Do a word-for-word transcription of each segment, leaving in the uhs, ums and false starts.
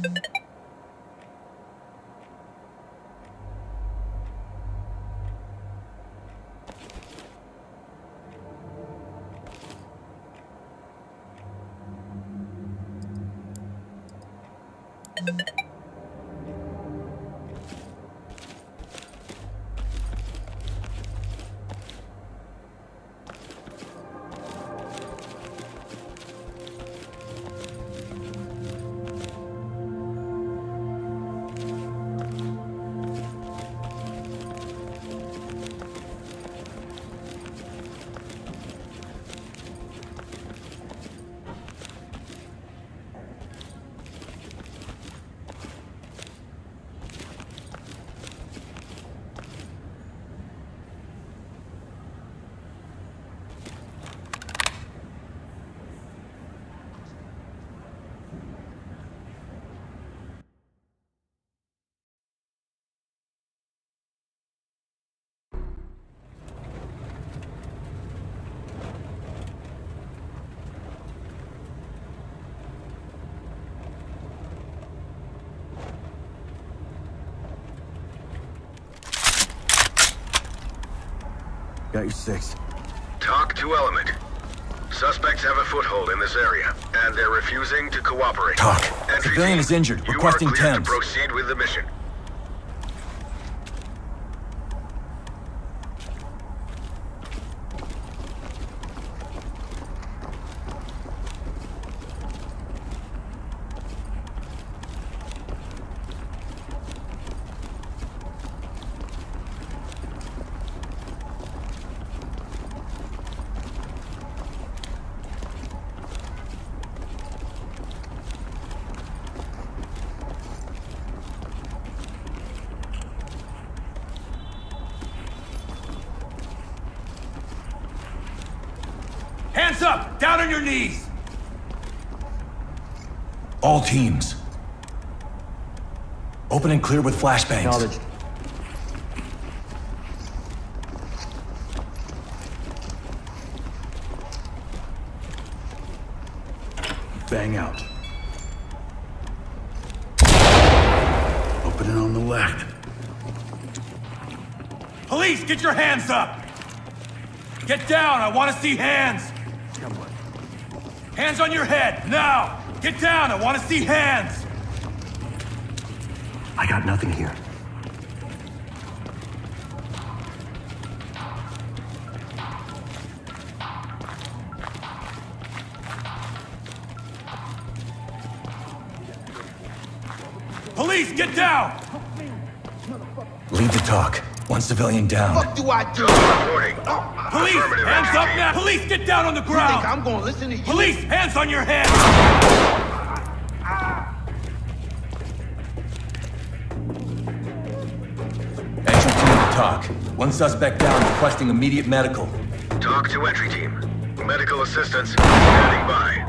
Got your six. Talk to Element. Suspects have a foothold in this area, and they're refusing to cooperate. Talk. Entry Civilian team, is injured. You Requesting are cleared Thames. to proceed with the mission. Hands up! Down on your knees! All teams. Open and clear with flashbangs. Acknowledged. Bang out. Opening on the left. Police, get your hands up! Get down, I want to see hands! Hands on your head, now! Get down, I want to see hands! I got nothing here. Police, get down! Lead the talk. One civilian down. What do I do? Reporting. Police, Affirmative, hands entry up team. now! Police, get down on the You think ground! I'm gonna listen to you? Police, hands on your head! Entry team to talk. One suspect down, requesting immediate medical. Talk to entry team. Medical assistance standing by.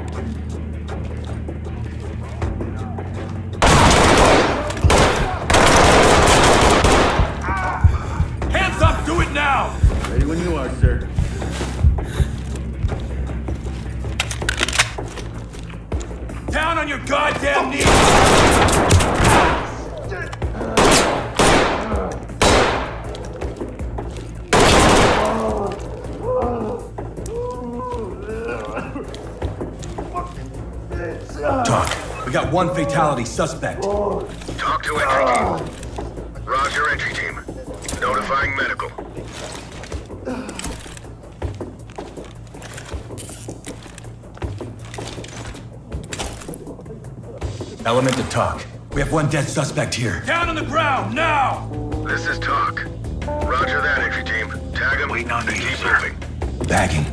Hands up, do it now! Ready when you are, sir. Down on your goddamn knees! Talk. We got one fatality suspect. Talk to entry team. Roger, entry team. Notifying medical. Element to talk. We have one dead suspect here. Down on the ground, now! This is talk. Roger that, entry team. Tag him Waiting on and you, keep sir. moving. Bagging.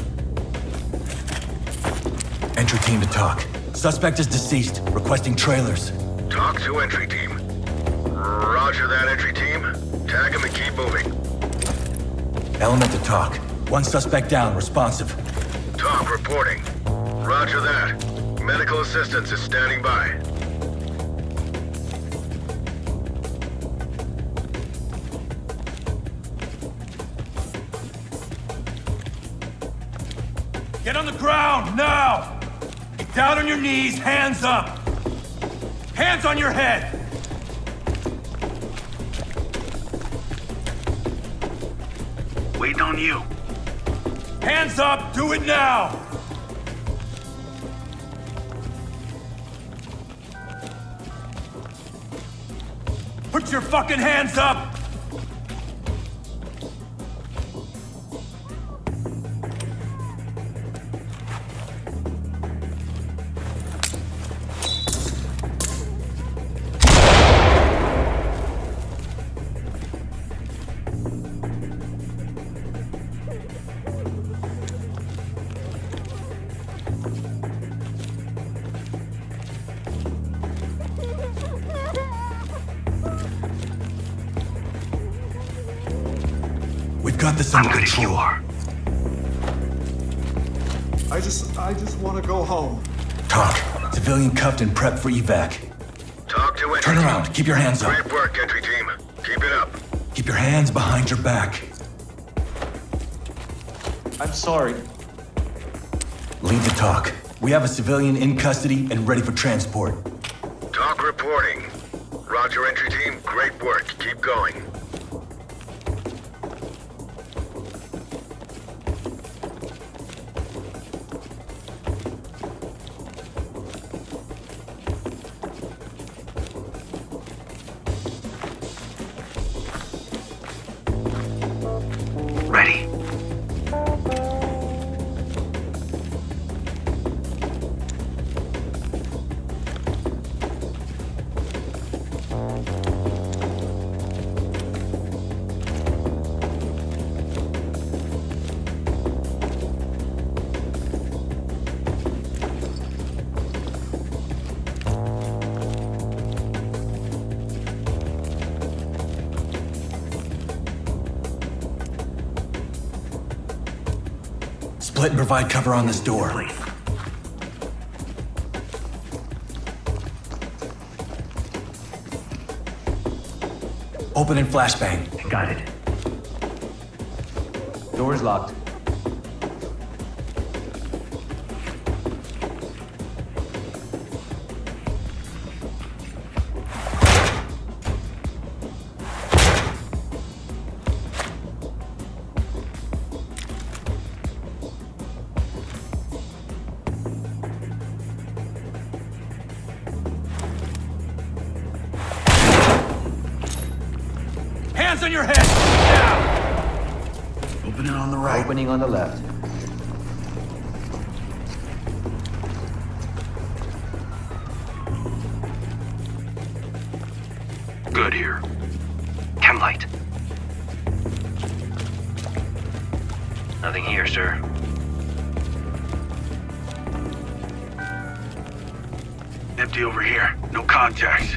Entry team to talk. Suspect is deceased, requesting trailers. Talk to entry team. Roger that, entry team. Tag him and keep moving. Element to talk. One suspect down, responsive. Talk reporting. Roger that. Medical assistance is standing by. Get on the ground, now! Get down on your knees, hands up! Hands on your head! Waiting on you. Hands up! Do it now! Put your fucking hands up! We've got this under I'm good if you control. are. I just, I just want to go home. Talk. Civilian cuffed and prepped for evac. Talk to entry Turn team. around. Keep your hands up. Great work, entry team. Keep it up. Keep your hands behind your back. I'm sorry. Lead the talk. We have a civilian in custody and ready for transport. Talk reporting. Roger, entry team. Great work. Keep going. Ready. Split and provide cover on this door. Open and flashbang. Got it. Door's locked. Hands on your head! Now! Opening on the right. Opening on the left. Good here. Chem light. Nothing here, sir. Empty over here. No contacts.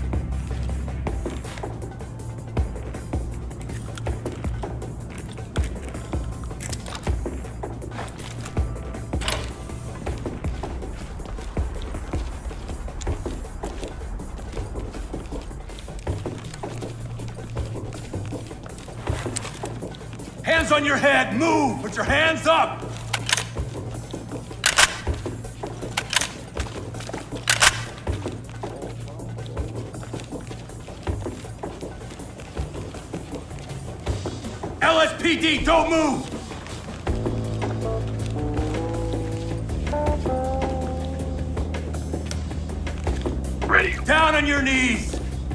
Hands on your head! Move! Put your hands up! L S P D, don't move! Ready. Down on your knees!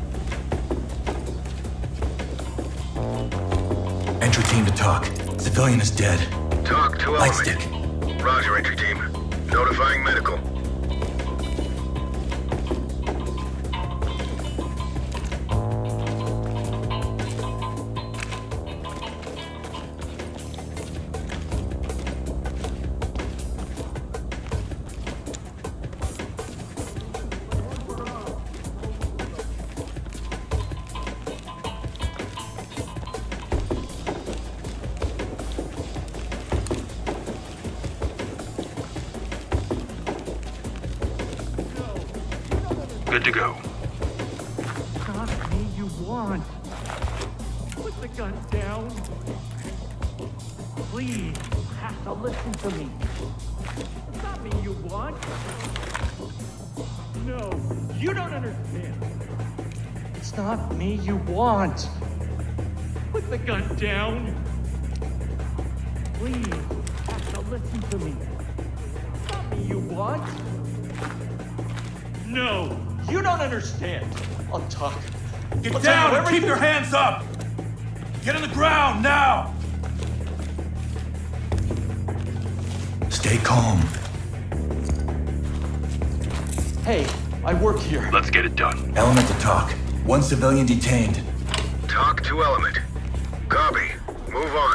Entry team to talk. Civilian is dead. Talk to Light element. stick. Roger, entry team. Notifying medical. Good to go. Stop me, you want. Put the gun down. Please, you have to listen to me. Stop me, you want. No, You don't understand. It's not me you want. Put the gun down. Please, now listen to me. It's not me you want. No, you don't understand. I'll talk. Get I'll down tell you and keep everything. your hands up! Get on the ground, now! Stay calm. Hey, I work here. Let's get it done. Element to talk. One civilian detained. Talk to Element. Copy. Move on.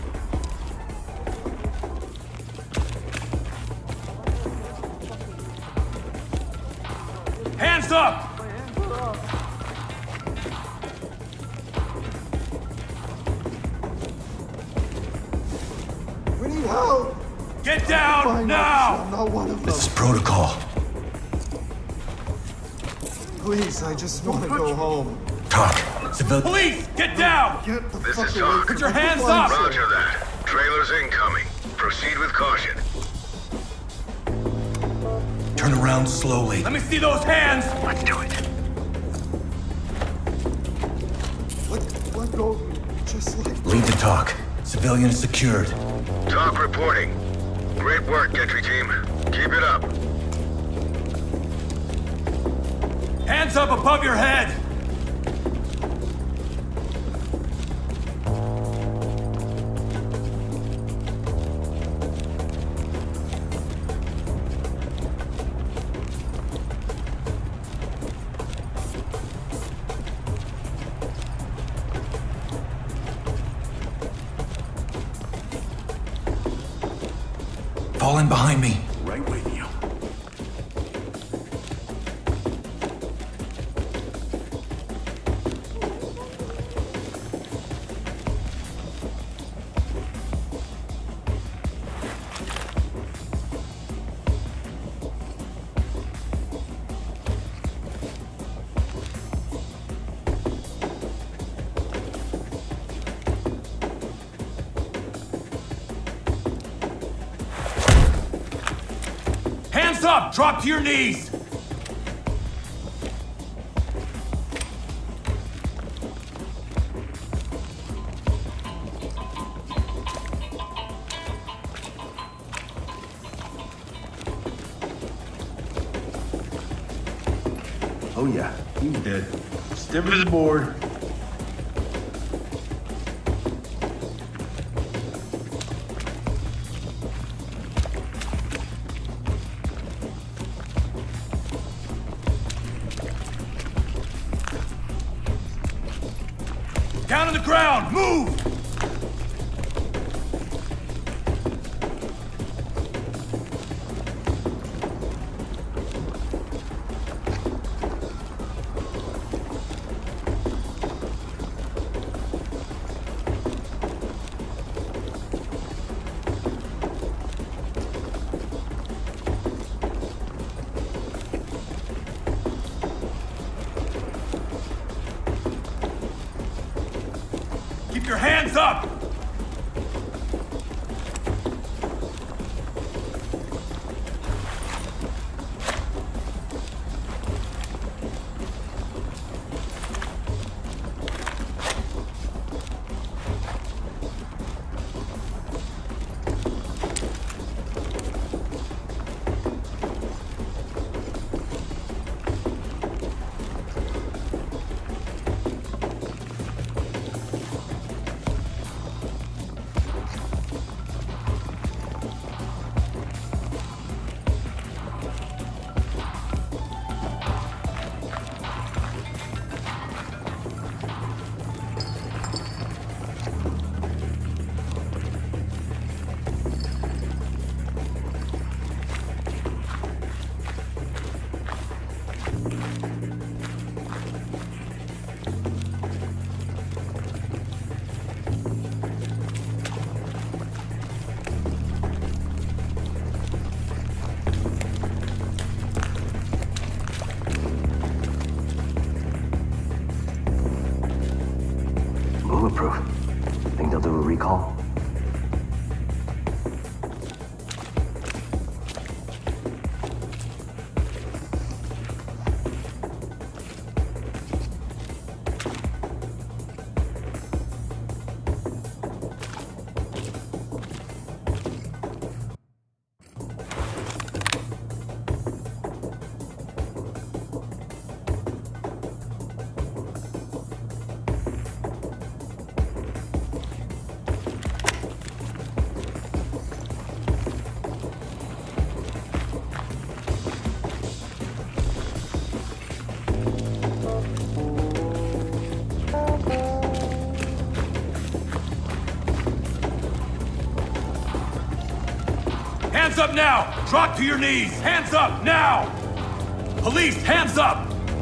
Hands up! We need help. Get down, Fine, now! I'm not one of them. This is protocol. Please, I just want to go home. Talk. Civil. Police, get down! Get the This fuck is away Talk. from Put your me. hands Find up. some- Roger that. Trailers incoming. Proceed with caution. Turn around slowly. Let me see those hands! Let's do it. Let, let go of me. Just like... Lead to talk. Civilian is secured. Talk reporting. Great work, entry team. Keep it up. Hands up above your head! Fall in behind me. Right with you. Hands up! Drop to your knees! Oh yeah, he's dead. Stiff as a board. Down on the ground! Move! Keep your hands up! Bulletproof. Think they'll do a recall? Hands up now! Drop to your knees! Hands up now! Police, hands up!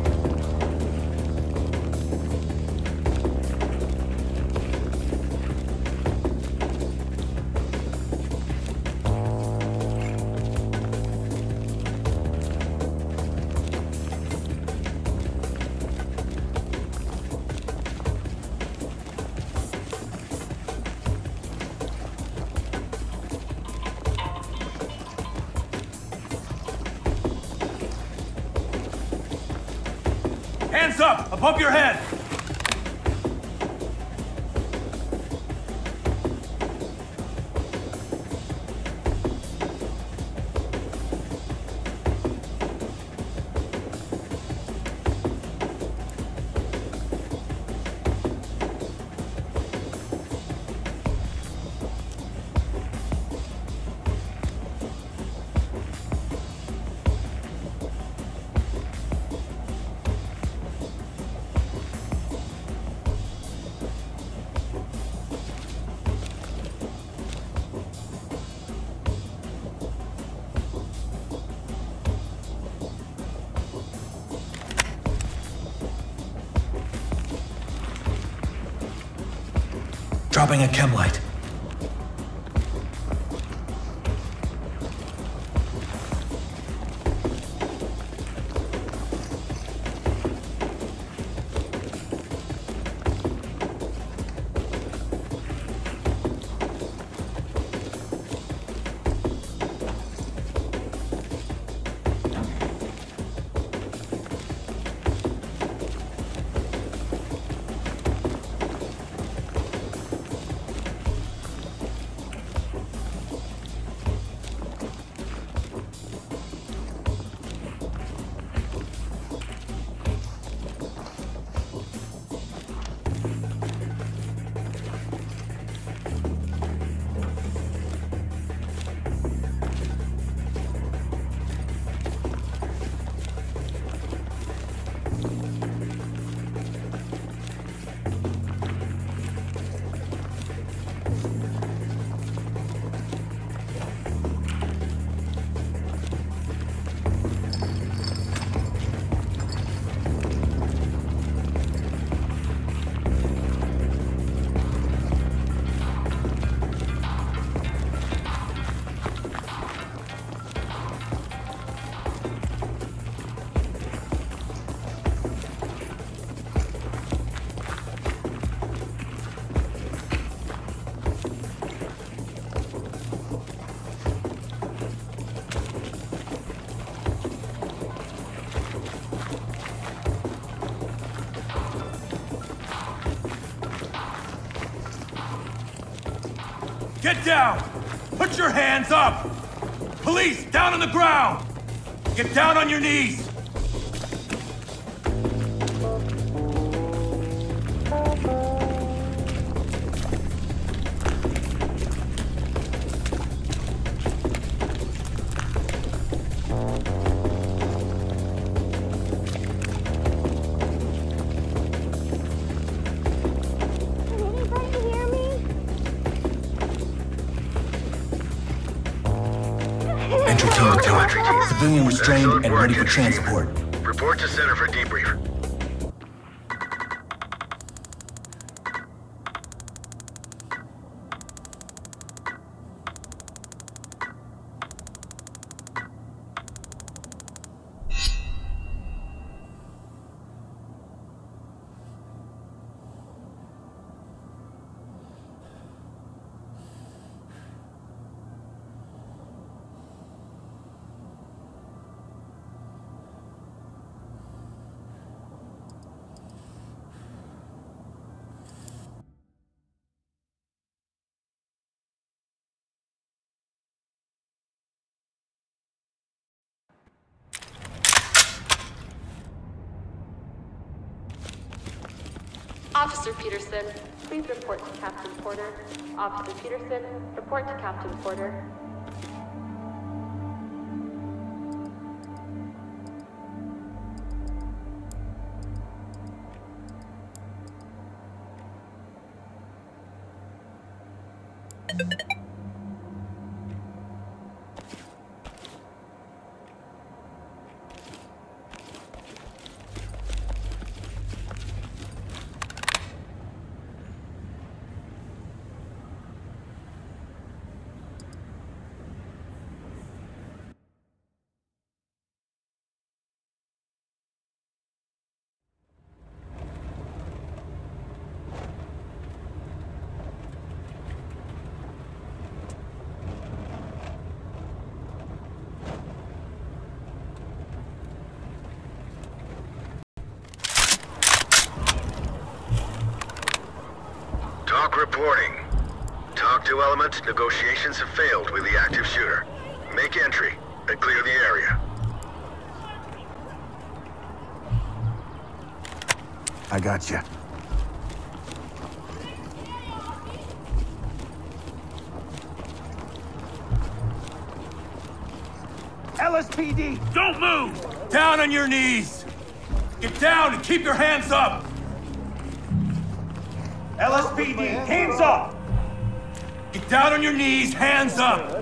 Hands up! Above your head! Dropping a chem light. Get down! Put your hands up! Police, down on the ground! Get down on your knees! Entry team to talk. Civilian restrained Excellent and work, ready for entry team. transport. Report to center for debrief. Officer Peterson, please report to Captain Porter. Officer Peterson, report to Captain Porter. Talk reporting. Talk to Element. Negotiations have failed with the active shooter. Make entry and clear the area. I got you. L S P D, don't move! Down on your knees! Get down and keep your hands up! L S P D, hands up! Get down on your knees, hands up!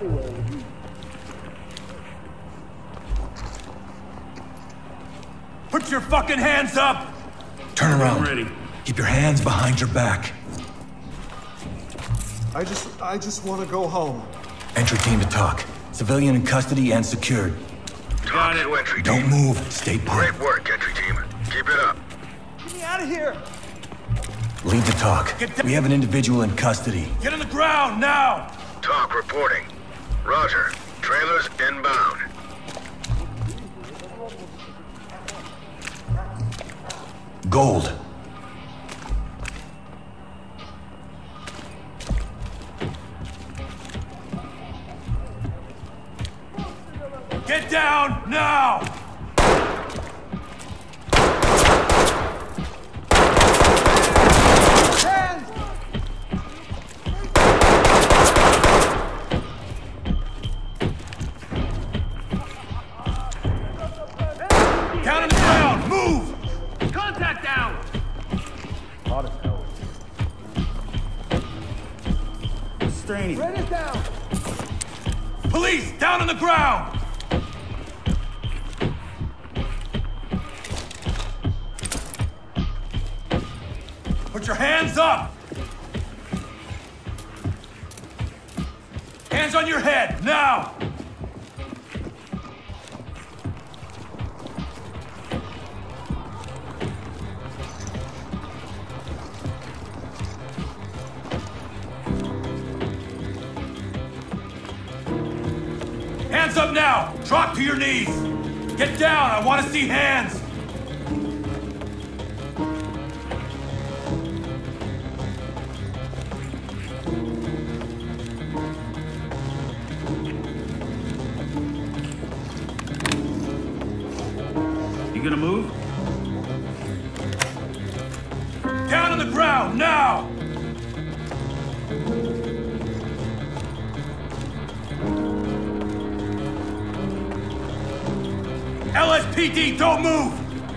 Put your fucking hands up! Turn around. Ready. Keep your hands behind your back. I just, I just want to go home. Entry team to talk. Civilian in custody and secured. Talk to entry team. Don't move. Stay put. Great work, entry team. Keep it up. Get me out of here! Lead to talk. Get down. We have an individual in custody. Get on the ground, now! Talk reporting. Roger. Trailers inbound. Gold. Get down, now! Hands! Down on the ground, move! Contact down! Hot as hell. Straining. Write it down! Police, down on the ground! Put your hands up! Hands on your head, now! Hands up now! Drop to your knees! Get down! I want to see hands! You gonna move? Down on the ground, now! L S P D, don't move!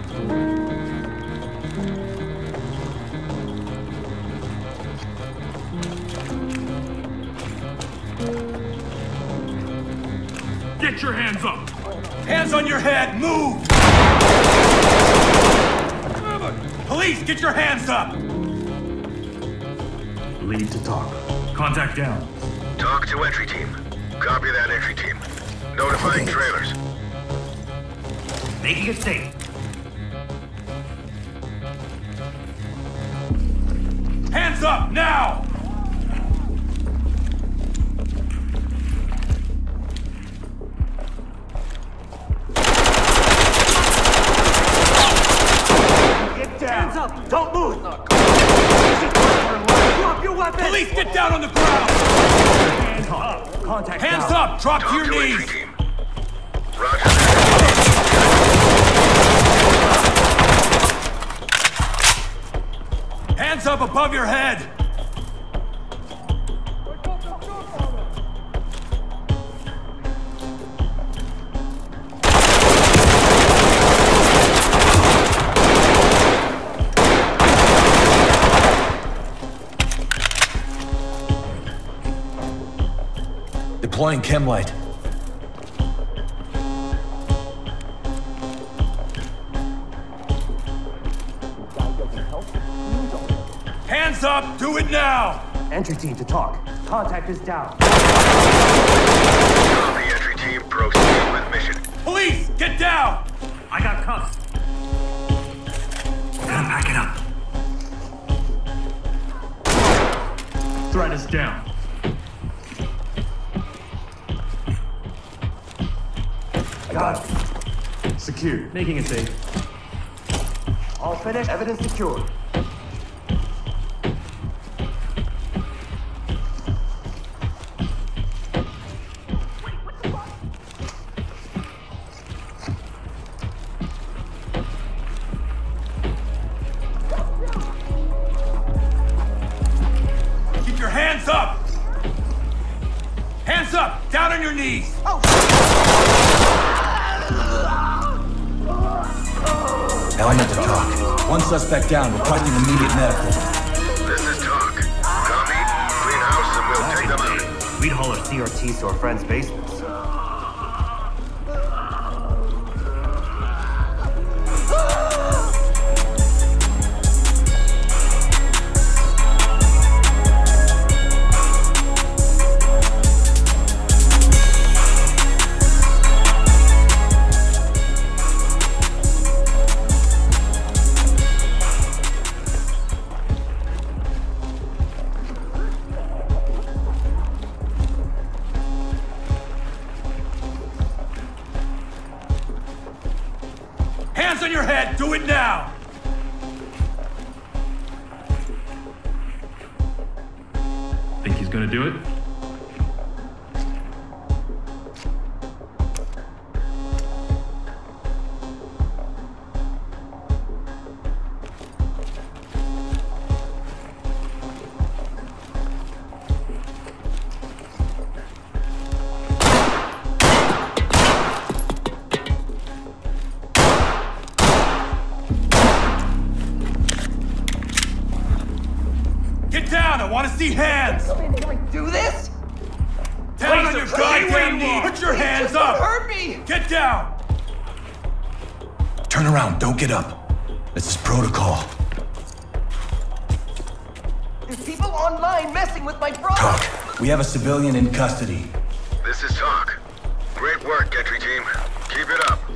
Get your hands up! Hands on your head, move! Police, get your hands up! Lead to talk. Contact down. Talk to entry team. Copy that, entry team. Notifying trailers. Making it safe. Hands up, now! Get down. Hands up. Don't move. Drop your weapon. Police, get down on the ground! Hands up. Contact Hands down. up! Drop to Talk your to entry knees! team. Roger that. Hands up above your head! Deploying chem light. Hands up! Do it now! Entry team to talk. Contact is down. Copy, entry team. Proceed with mission. Police, get down! I got cuffs. Gotta back it up. Threat is down. I got it. Secure. Making it safe. All finished. Evidence secured. need to talk. One suspect down, requesting immediate medical. This is Talk. Copy. Clean house and we'll take them out. We'd haul our C R Ts to our friends' basements. Hands on your head! Do it now! Think he's gonna do it? Get down! I want to see hands! Can we do this? Down on your goddamn knees! Put your hands Just up! don't hurt me! Get down! Turn around, don't get up. This is protocol. There's people online messing with my brother! Talk. We have a civilian in custody. This is Talk. Great work, entry team. Keep it up.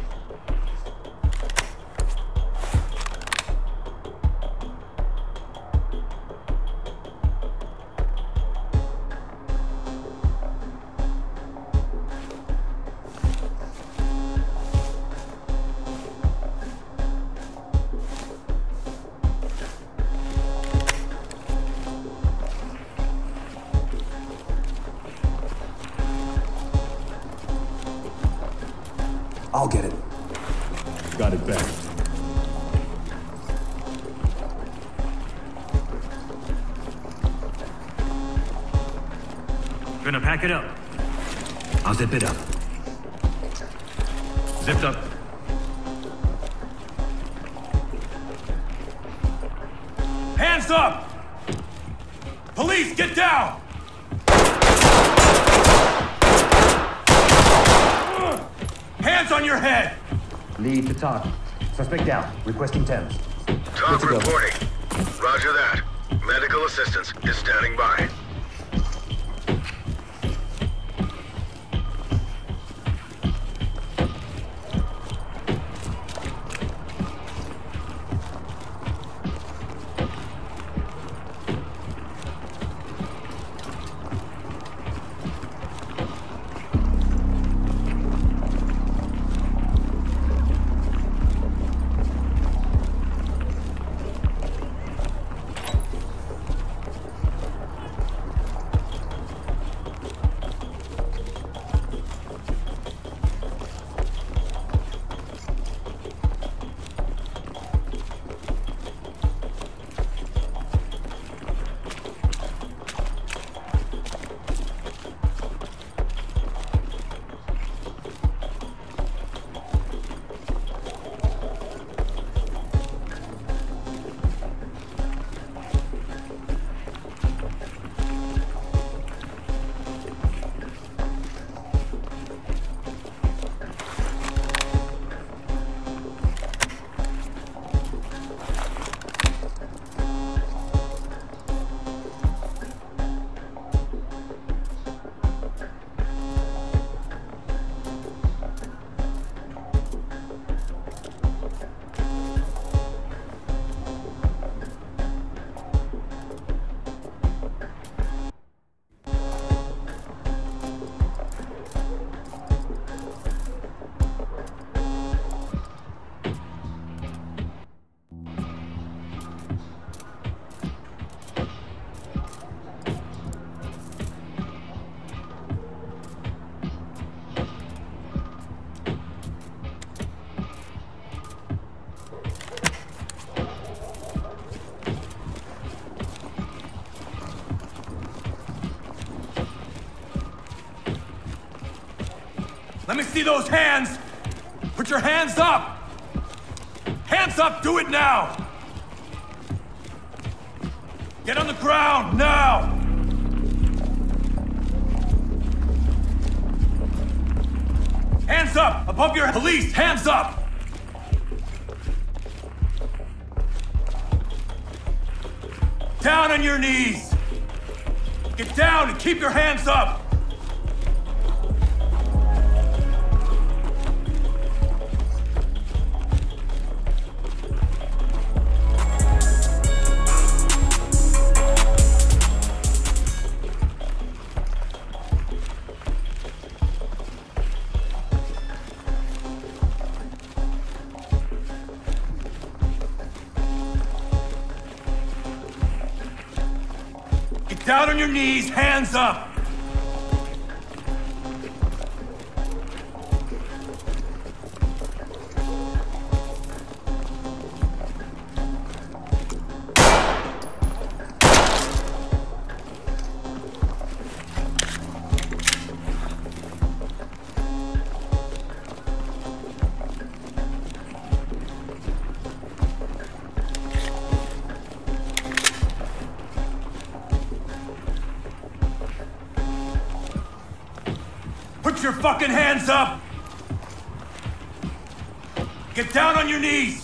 I'll get it. Got it back. Gonna pack it up. I'll zip it up. Zipped up. Hands up! Police, get down! Hands on your head! Lead to Talk. Suspect down. Requesting Thames. Talk reporting. Roger that. Medical assistance is standing by. Let me see those hands! Put your hands up! Hands up! Do it now! Get on the ground, now! Hands up! Above your police! Hands up! Down on your knees! Get down and keep your hands up! Down on your knees, hands up! Put your fucking hands up! Get down on your knees!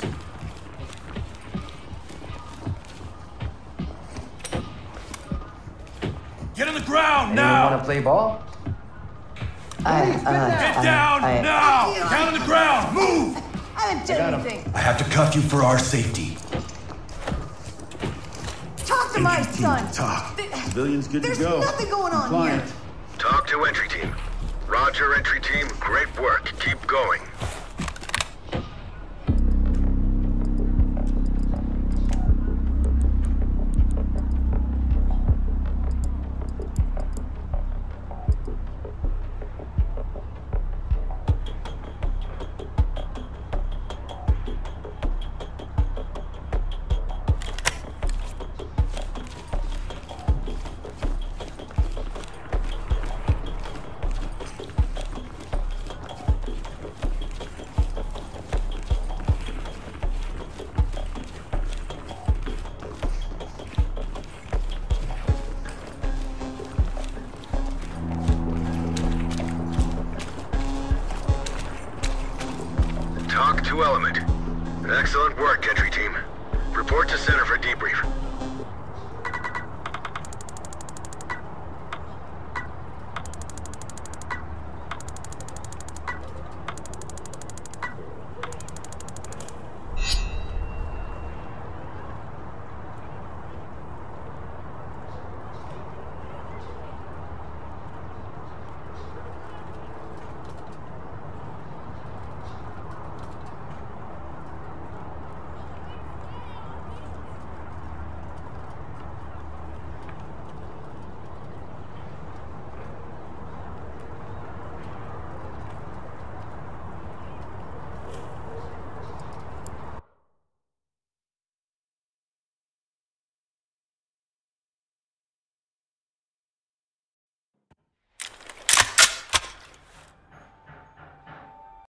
Get on the ground now! You wanna play ball? I, uh, Get I, down I, now! I, Down on the ground! Move! I didn't do anything. I have to cuff you for our safety. Talk to my son. Talk. Civilian's good There's to go. nothing going on Compliant. here. Talk to entry team. Roger, entry team. Great work. Keep going. Talk to Element. Excellent work, entry team. Report to center for debrief.